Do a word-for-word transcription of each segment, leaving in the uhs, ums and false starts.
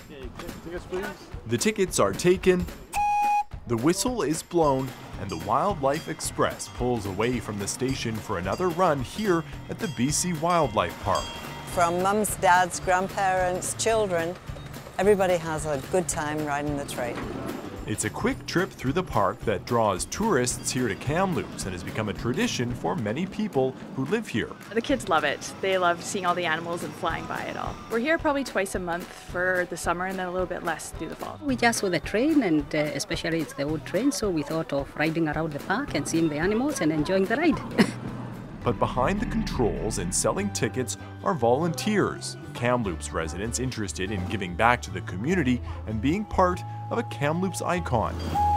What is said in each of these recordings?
Tickets, please. The tickets are taken, the whistle is blown, and the Wildlife Express pulls away from the station for another run here at the B C Wildlife Park. From mums, dads, grandparents, children, everybody has a good time riding the train. It's a quick trip through the park that draws tourists here to Kamloops and has become a tradition for many people who live here. The kids love it. They love seeing all the animals and flying by it all. We're here probably twice a month for the summer and then a little bit less through the fall. We just saw the train, and uh, especially it's the old train, so we thought of riding around the park and seeing the animals and enjoying the ride. But behind the controls and selling tickets are volunteers, Kamloops residents interested in giving back to the community and being part of a Kamloops icon.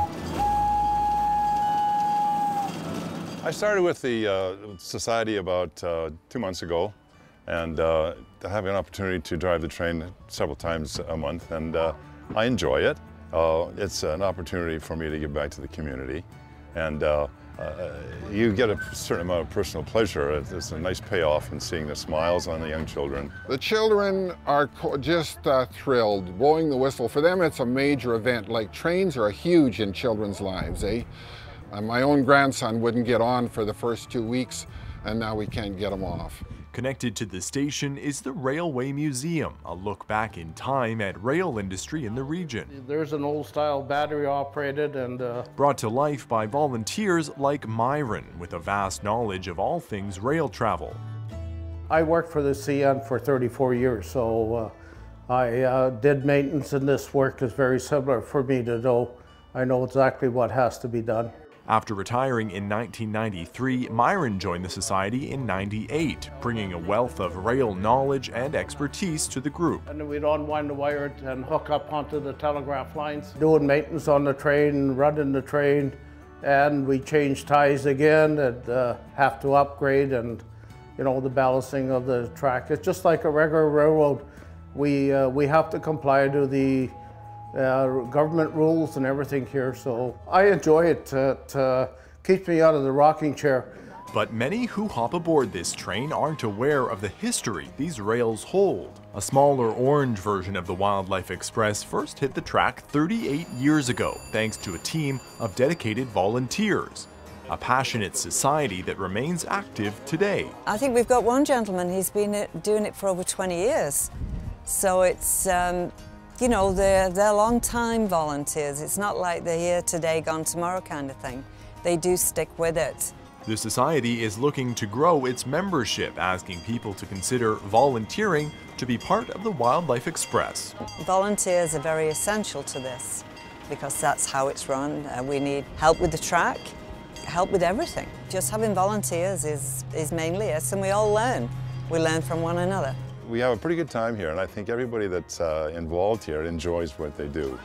I started with the uh, society about uh, two months ago, and uh, having an opportunity to drive the train several times a month, and uh, I enjoy it. Uh, it's an opportunity for me to give back to the community, and uh, Uh, you get a certain amount of personal pleasure. There's a nice payoff in seeing the smiles on the young children. The children are just uh, thrilled, blowing the whistle. For them, it's a major event. Like, trains are huge in children's lives, eh? Uh, my own grandson wouldn't get on for the first two weeks, and now we can't get him off. Connected to the station is the Railway Museum, a look back in time at rail industry in the region. There's an old-style battery-operated and... Uh... Brought to life by volunteers like Myron, with a vast knowledge of all things rail travel. I worked for the C N for thirty-four years, so uh, I uh, did maintenance, and this work is very similar for me to know. I know exactly what has to be done. After retiring in nineteen ninety-three, Myron joined the society in ninety-eight, bringing a wealth of rail knowledge and expertise to the group. And then we'd unwind the wire and hook up onto the telegraph lines, doing maintenance on the train, running the train, and we change ties again and uh, have to upgrade, and you know, the ballasting of the track. It's just like a regular railroad. We, uh, we have to comply to the Uh, government rules and everything here, so I enjoy it. It uh, keeps me out of the rocking chair. But many who hop aboard this train aren't aware of the history these rails hold. A smaller orange version of the Wildlife Express first hit the track thirty-eight years ago, thanks to a team of dedicated volunteers. A passionate society that remains active today. I think we've got one gentleman, he's been doing it for over twenty years. So it's, um, you know, they're, they're long-time volunteers. It's not like they're here today, gone tomorrow kind of thing. They do stick with it. The society is looking to grow its membership, asking people to consider volunteering to be part of the Wildlife Express. Volunteers are very essential to this because that's how it's run. Uh, we need help with the track, help with everything. Just having volunteers is, is mainly it, and we all learn. We learn from one another. We have a pretty good time here, and I think everybody that's uh, involved here enjoys what they do.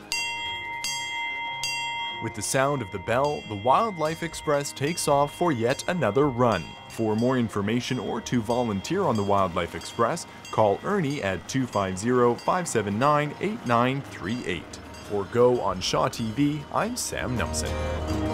With the sound of the bell, the Wildlife Express takes off for yet another run. For more information or to volunteer on the Wildlife Express, call Ernie at two five zero, five seven nine, eight nine three eight. For Go on Shaw T V, I'm Sam Nelson.